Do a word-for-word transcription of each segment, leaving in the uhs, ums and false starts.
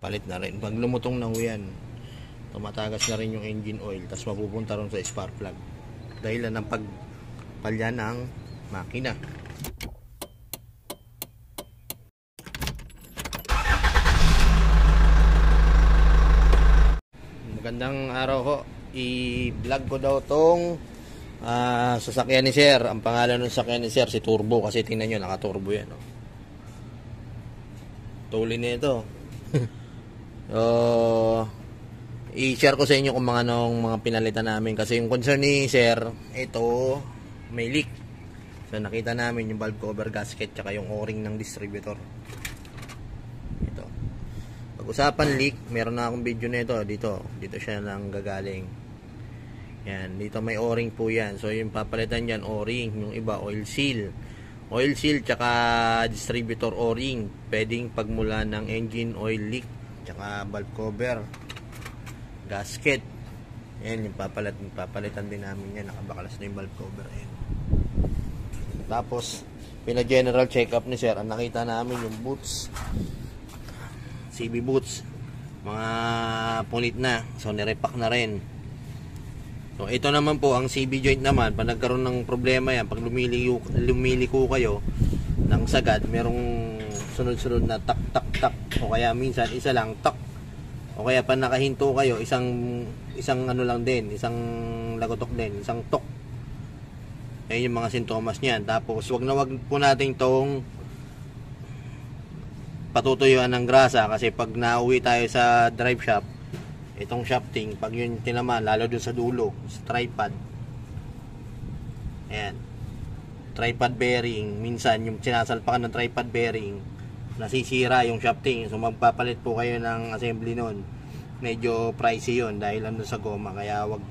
palit na rin. Pag lumutong na ho yan, tumatagas na rin yung engine oil, tapos mapupunta rin sa spark plug dahil ng pagpalya ng makina. Magandang araw ho. I-vlog ko daw tong uh, sasakyan ni Sir. Ang pangalan ng sasakyan ni Sir si Turbo, kasi tingnan nyo, naka-turbo yan, no? Tuloy na ito. So, i-share ko sa inyo kung mga anong mga pinalitan namin, kasi yung concern ni Sir, ito may leak. So nakita namin yung valve cover gasket tsaka yung o-ring ng distributor. Ito. Pag-usapan leak, meron na akong video nito dito. Dito siya nang gagaling. Yan, dito may o-ring po yan. So yung papalitan diyan o-ring, yung iba oil seal. Oil seal tsaka distributor o-ring. Pwedeng pagmula ng engine oil leak tsaka valve cover gasket. Yan yung papalit, papalitan din namin yan. Nakabakalas na yung valve cover. Ayan. Tapos pina-general check-up ni Sir. Ang nakita namin yung boots, C B boots, mga punit na. So nirepack na rin. So ito naman po, ang C B joint naman, pag nagkaroon ng problema yan, pag lumiliko, lumiliko kayo ng sagad, merong sunod-sunod na tak tak tak, o kaya minsan isa lang tak, o kaya pa nakahinto kayo, isang isang ano lang din, isang lagotok din, isang tok. Ayun yung mga sintomas niyan. Tapos wag na wag po natin tong patutuyuan ng grasa, kasi pag nauwi tayo sa drive shop, itong shafting, pag yun tinaman, lalo dun sa dulo, sa tripod, ayan, tripod bearing, minsan yung sinasalpakan ng tripod bearing, nasisira yung shafting. So magpapalit po kayo ng assembly nun. Medyo pricey yun dahil ano sa goma, kaya wag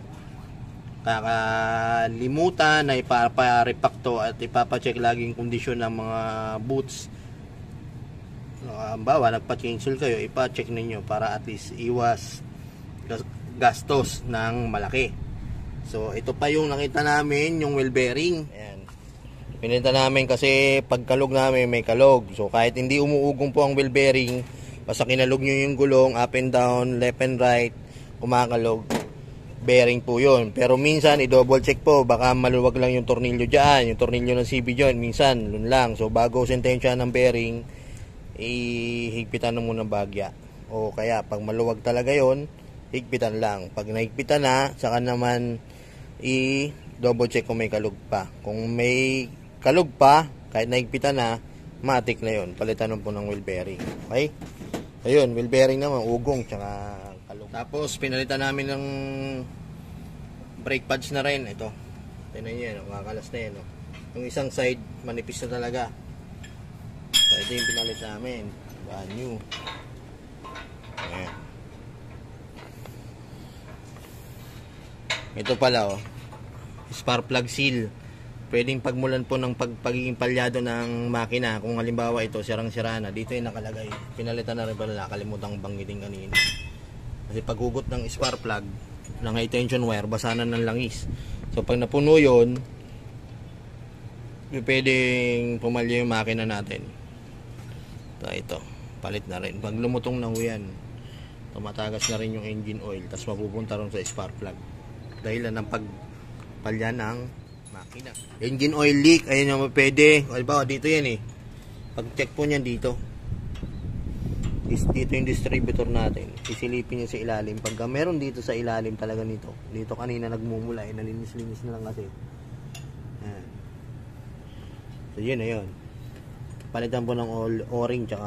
kakalimutan na ipapa-repack to at ipapa-check lagi yung kondisyon ng mga boots. So, bawa nagpa-change oil kayo, ipa-check ninyo para at least iwas gastos ng malaki. So ito pa yung nakita namin, yung wheel bearing. Ayan. Pinita namin kasi pagkalog namin may kalog. So kahit hindi umuugong po ang wheel bearing, basta kinalog nyo yung gulong up and down, left and right, kumakalog, bearing po yun. Pero minsan i-double check po, baka maluwag lang yung tornilyo dyan, yung tornilyo ng C B joint, minsan lun lang. So bago sentensya ng bearing, ihigpitan na muna bagya. O kaya pag maluwag talaga yon, higpitan lang. Pag nahigpitan na, saka naman i-double check kung may kalug pa. Kung may kalug pa, kahit nahigpitan na, matik na yon, palitan po ng wheel bearing. Okay? Ayun, wheel bearing naman, ugong tsaka kalug. Tapos pinalitan namin ng brake pads na rin. Ito, tingnan nyo yan, makakalas na yan, no? Yung isang side manipis na talaga. So ito yung pinalit namin, brand new. Ayan. Ito pala, oh, spark plug seal. Pwedeng pagmulan po ng pag pagiging palyado ng makina. Kung halimbawa ito sirang-sira na, dito yung nakalagay. Pinalitan na rin pala, nakalimutan banggitin kanina. Kasi paghugot ng spark plug ng high tension wire, basanan ng langis. So pag napuno yun, pwedeng pumalya yung makina natin. So ito, palit na rin. Pag lumutong na ho yan, tumatagas na rin yung engine oil, tapos mapupunta rin sa spark plug dahil ng pagpalya ng makina. Engine oil leak, ayun yung pwede. Halimbawa dito yan eh, pag check po niyan dito, dito yung distributor natin, isilipin nyo sa ilalim. Pagka meron dito sa ilalim talaga nito, dito kanina nagmumula eh, nalinis-linis na lang kasi. Ayan. So yun na yun, palitan po ng o-ring tsaka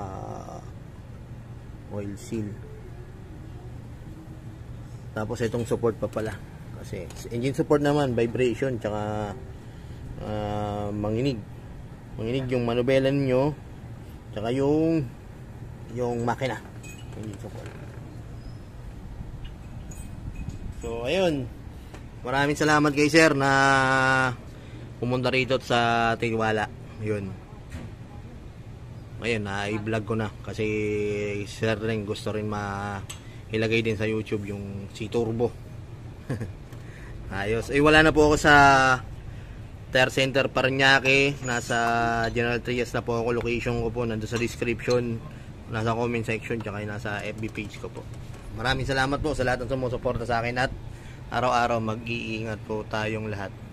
oil seal. Tapos itong support pa pala, kasi engine support naman, vibration tsaka uh, manginig manginig yung manubelan nyo tsaka yung yung makina, engine support. So ayun, maraming salamat kay Sir na pumunta rito sa Tiwala. Yun, ayun, na i-vlog ko na kasi Sir rin gusto rin ma ilagay din sa YouTube yung si Turbo. Ayos. Eh wala na po ako sa Tire Center Parañaque, nasa General Trias na po ako. Location ko po nandun sa description nasa comment section tsaka nasa F B page ko po. Maraming salamat po sa lahat ng sumusuporta sa akin at araw-araw mag-iingat po tayong lahat.